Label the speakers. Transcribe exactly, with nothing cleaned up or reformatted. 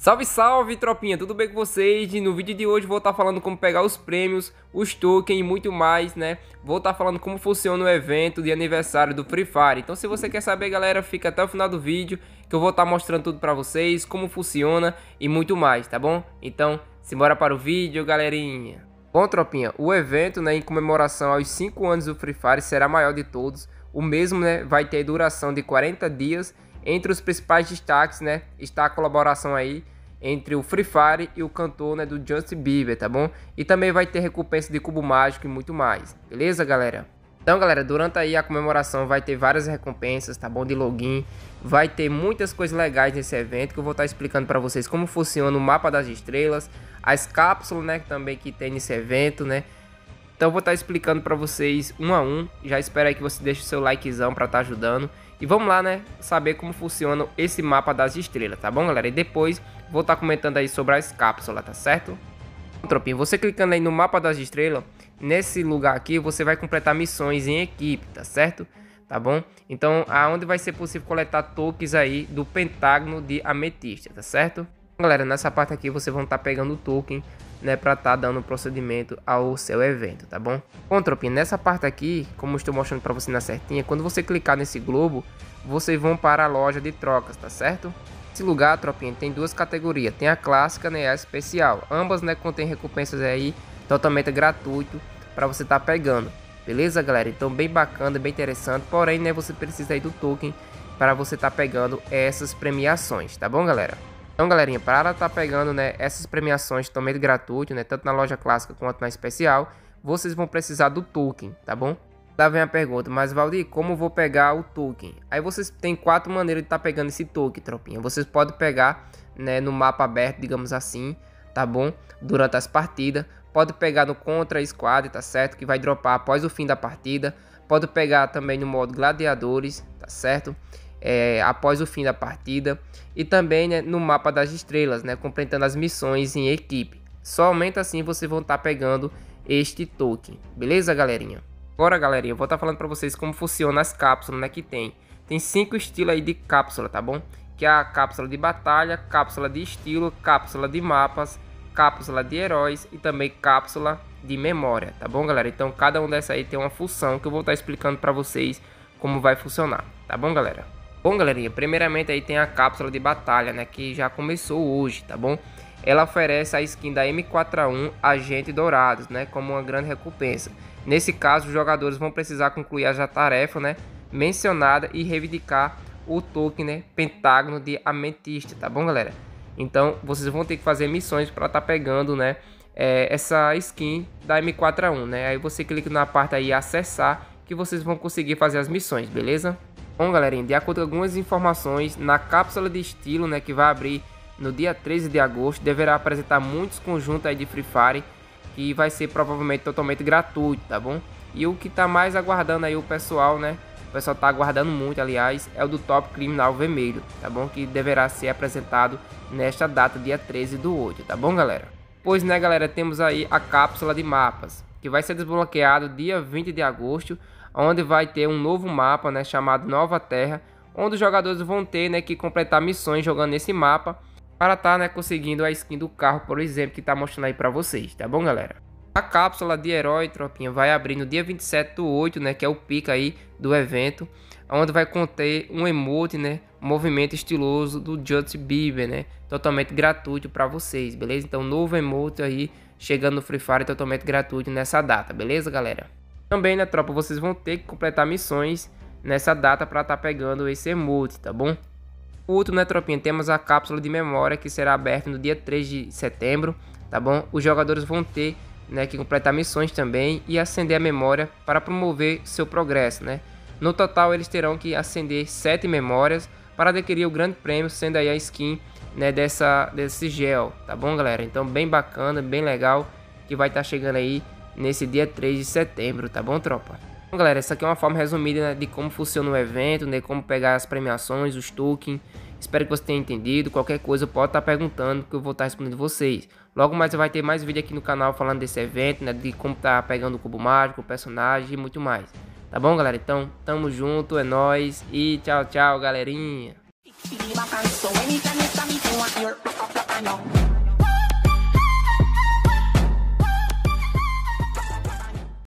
Speaker 1: Salve, salve, tropinha, tudo bem com vocês? E no vídeo de hoje vou estar falando como pegar os prêmios, os tokens e muito mais, né? Vou estar falando como funciona o evento de aniversário do Free Fire. Então se você quer saber, galera, fica até o final do vídeo que eu vou estar mostrando tudo pra vocês, como funciona e muito mais, tá bom? Então, simbora para o vídeo, galerinha. Bom, tropinha, o evento, né, em comemoração aos cinco anos do Free Fire será maior de todos. O mesmo, né, vai ter duração de quarenta dias. Entre os principais destaques, né, está a colaboração aí entre o Free Fire e o cantor, né, do Justin Bieber, tá bom? E também vai ter recompensa de cubo mágico e muito mais, beleza, galera? Então, galera, durante aí a comemoração vai ter várias recompensas, tá bom? De login, vai ter muitas coisas legais nesse evento que eu vou estar explicando para vocês como funciona o mapa das estrelas, as cápsulas, né, também que tem nesse evento, né? Então eu vou estar explicando para vocês um a um. Já espero aí que você deixe o seu likezão para estar ajudando. E vamos lá, né, saber como funciona esse mapa das estrelas, tá bom, galera? E depois vou estar comentando aí sobre as cápsulas, tá certo? Tropinha, você clicando aí no mapa das estrelas, nesse lugar aqui você vai completar missões em equipe, tá certo? Tá bom? Então, aonde vai ser possível coletar tokens aí do pentágono de ametista, tá certo? Galera, nessa parte aqui vocês vão estar pegando o token, né, para estar dando procedimento ao seu evento, tá bom? Bom, tropinha, nessa parte aqui, como eu estou mostrando para você na certinha, quando você clicar nesse globo, vocês vão para a loja de trocas, tá certo? Esse lugar, tropinha, tem duas categorias, tem a clássica, né, e a especial. Ambas, né, contém recompensas aí totalmente gratuito para você estar pegando, beleza, galera? Então, bem bacana, bem interessante, porém, né, você precisa aí do token para você estar pegando essas premiações, tá bom, galera? Então, galerinha, para estar tá pegando, né, essas premiações totalmente gratuito, né, tanto na loja clássica quanto na especial, vocês vão precisar do token, tá bom? Lá vem a pergunta, mas Valdir, como vou pegar o token? Aí vocês têm quatro maneiras de estar tá pegando esse token, tropinha. Vocês podem pegar, né, no mapa aberto, digamos assim, tá bom? Durante as partidas. Pode pegar no Contra Squad, tá certo? Que vai dropar após o fim da partida. Pode pegar também no modo Gladiadores, tá certo? É, após o fim da partida. E também, né, no mapa das estrelas, né, completando as missões em equipe. Somente assim vocês vão estar tá pegando este token, beleza, galerinha? Agora, galerinha, eu vou estar tá falando para vocês como funciona as cápsulas, né, que tem. Tem cinco estilos aí de cápsula, tá bom? Que é a cápsula de batalha, cápsula de estilo, cápsula de mapas, cápsula de heróis e também cápsula de memória, tá bom, galera? Então cada um dessa aí tem uma função que eu vou estar tá explicando para vocês como vai funcionar, tá bom, galera? Bom, galerinha, primeiramente aí tem a cápsula de batalha, né, que já começou hoje, tá bom? Ela oferece a skin da M quatro A um Agente Dourados, né, como uma grande recompensa. Nesse caso, os jogadores vão precisar concluir a tarefa, né, mencionada e reivindicar o token, né, pentágono de ametista, tá bom, galera? Então, vocês vão ter que fazer missões para estar tá pegando, né, é, essa skin da M quatro A um, né? Aí você clica na parte aí acessar que vocês vão conseguir fazer as missões, beleza? Bom, galerinha, de acordo com algumas informações, na cápsula de estilo, né, que vai abrir no dia treze de agosto, deverá apresentar muitos conjuntos aí de Free Fire, que vai ser provavelmente totalmente gratuito, tá bom? E o que tá mais aguardando aí o pessoal, né, o pessoal tá aguardando muito, aliás, é o do Top Criminal Vermelho, tá bom? Que deverá ser apresentado nesta data, dia treze do oito, tá bom, galera? Pois, né, galera, temos aí a cápsula de mapas, que vai ser desbloqueado dia vinte de agosto, onde vai ter um novo mapa, né, chamado Nova Terra, onde os jogadores vão ter, né, que completar missões jogando nesse mapa para estar, né, conseguindo a skin do carro, por exemplo, que está mostrando aí para vocês, tá bom, galera? A cápsula de herói, tropinha, vai abrir no dia vinte e sete do oito, né, que é o pico aí do evento, onde vai conter um emote, né, um movimento estiloso do Justin Bieber, né, totalmente gratuito para vocês, beleza? Então, novo emote aí chegando no Free Fire totalmente gratuito nessa data, beleza, galera? Também, né, tropa, vocês vão ter que completar missões nessa data para estar tá pegando esse emote, tá bom? O outro, né, tropinha, temos a cápsula de memória que será aberta no dia três de setembro, tá bom? Os jogadores vão ter, né, que completar missões também e acender a memória para promover seu progresso, né? No total, eles terão que acender sete memórias para adquirir o grande prêmio, sendo aí a skin, né, dessa, desse gel, tá bom, galera? Então, bem bacana, bem legal, que vai estar tá chegando aí nesse dia três de setembro, tá bom, tropa? Então, galera, essa aqui é uma forma resumida, né, de como funciona o evento, né, como pegar as premiações, os tokens. Espero que você tenha entendido. Qualquer coisa pode estar perguntando que eu vou estar respondendo vocês. Logo mais vai ter mais vídeo aqui no canal falando desse evento, né, de como tá pegando o cubo mágico, o personagem e muito mais. Tá bom, galera? Então, tamo junto, é nóis e tchau, tchau, galerinha.
Speaker 2: não.